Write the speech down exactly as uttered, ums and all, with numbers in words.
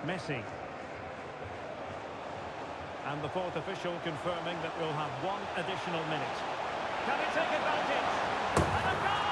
Messi. And the fourth official confirming that we'll have one additional minute. Can he take advantage? And a goal!